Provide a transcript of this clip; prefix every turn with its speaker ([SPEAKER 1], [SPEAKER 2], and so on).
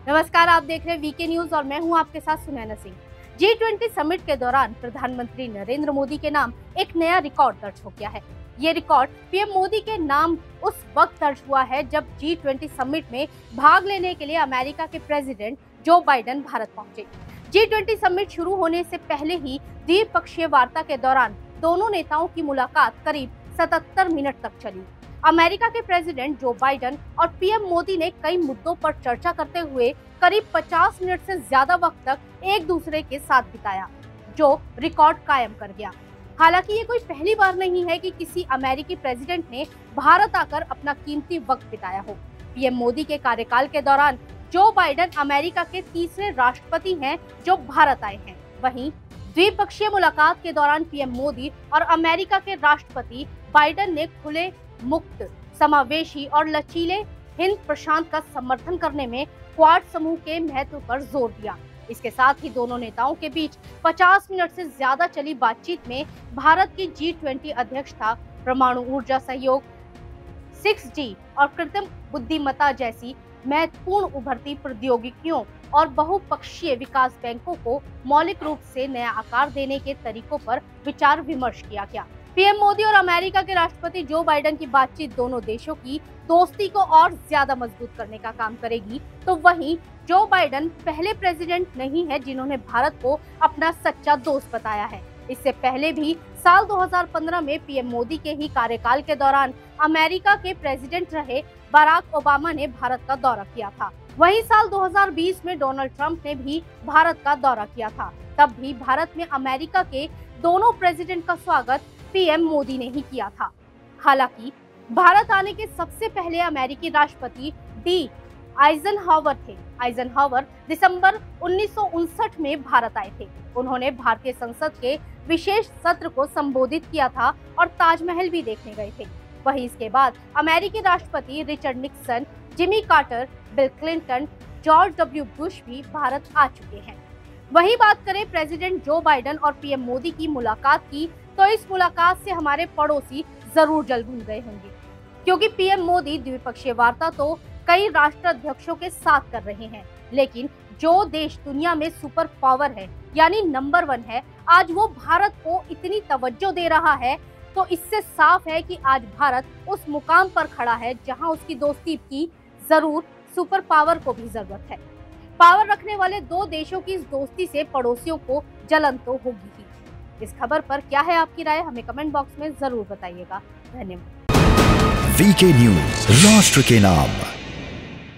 [SPEAKER 1] नमस्कार, आप देख रहे हैं वीके न्यूज और मैं हूं आपके साथ सुनैना सिंह। G20 समिट के दौरान प्रधानमंत्री नरेंद्र मोदी के नाम एक नया रिकॉर्ड दर्ज हो गया है। ये रिकॉर्ड पीएम मोदी के नाम उस वक्त दर्ज हुआ है जब G20 समिट में भाग लेने के लिए अमेरिका के प्रेसिडेंट जो बाइडेन भारत पहुंचे। G20 समिट शुरू होने से पहले ही द्विपक्षीय वार्ता के दौरान दोनों नेताओं की मुलाकात करीब 77 मिनट तक चली। अमेरिका के प्रेसिडेंट जो बाइडेन और पीएम मोदी ने कई मुद्दों पर चर्चा करते हुए करीब 50 मिनट से ज्यादा वक्त तक एक दूसरे के साथ बिताया, जो रिकॉर्ड कायम कर गया। हालांकि ये कोई पहली बार नहीं है कि किसी अमेरिकी प्रेसिडेंट ने भारत आकर अपना कीमती वक्त बिताया हो। पीएम मोदी के कार्यकाल के दौरान जो बाइडेन अमेरिका के तीसरे राष्ट्रपति हैं जो भारत आए हैं। वहीं द्विपक्षीय मुलाकात के दौरान पीएम मोदी और अमेरिका के राष्ट्रपति बाइडेन ने खुले, मुक्त, समावेशी और लचीले हिंद प्रशांत का समर्थन करने में क्वाड समूह के महत्व पर जोर दिया। इसके साथ ही दोनों नेताओं के बीच 50 मिनट से ज्यादा चली बातचीत में भारत की G20 अध्यक्षता, परमाणु ऊर्जा सहयोग, 6G और कृत्रिम बुद्धिमत्ता जैसी महत्वपूर्ण उभरती प्रौद्योगिकियों और बहुपक्षीय विकास बैंकों को मौलिक रूप से नया आकार देने के तरीकों पर विचार विमर्श किया गया। पीएम मोदी और अमेरिका के राष्ट्रपति जो बाइडेन की बातचीत दोनों देशों की दोस्ती को और ज्यादा मजबूत करने का काम करेगी, तो वहीं जो बाइडेन पहले प्रेसिडेंट नहीं है जिन्होंने भारत को अपना सच्चा दोस्त बताया है। इससे पहले भी साल 2015 में पीएम मोदी के ही कार्यकाल के दौरान अमेरिका के प्रेसिडेंट रहे बराक ओबामा ने भारत का दौरा किया था। वहीं साल 2020 में डोनाल्ड ट्रंप ने भी भारत का दौरा किया था। तब भी भारत में अमेरिका के दोनों प्रेसिडेंट का स्वागत पीएम मोदी ने ही किया था। हालांकि भारत आने के सबसे पहले अमेरिकी राष्ट्रपति डी आइजनहावर थे। आइजनहावर दिसंबर 1959 में भारत आए थे। उन्होंने भारतीय संसद के विशेष सत्र को संबोधित किया था और ताजमहल भी देखने गए थे। वहीं इसके बाद अमेरिकी राष्ट्रपति Richard Nixon, Jimmy Carter, Bill Clinton, George W Bush भी भारत आ चुके हैं। वहीं बात करें प्रेसिडेंट जो बाइडेन और पीएम मोदी की मुलाकात की, तो इस मुलाकात से हमारे पड़ोसी जरूर जल भून गए होंगे, क्योंकि पीएम मोदी द्विपक्षीय वार्ता तो कई राष्ट्राध्यक्षों के साथ कर रहे हैं, लेकिन जो देश दुनिया में सुपर पावर है यानी नंबर 1 है, आज वो भारत को इतनी तवज्जो दे रहा है, तो इससे साफ है कि आज भारत उस मुकाम पर खड़ा है जहां उसकी दोस्ती की जरूर सुपर पावर को भी जरूरत है। पावर रखने वाले दो देशों की इस दोस्ती से पड़ोसियों को जलन तो होगी ही। इस खबर पर क्या है आपकी राय, हमें कमेंट बॉक्स में जरूर बताइएगा। धन्यवाद।
[SPEAKER 2] वीके न्यूज, राष्ट्र के नाम।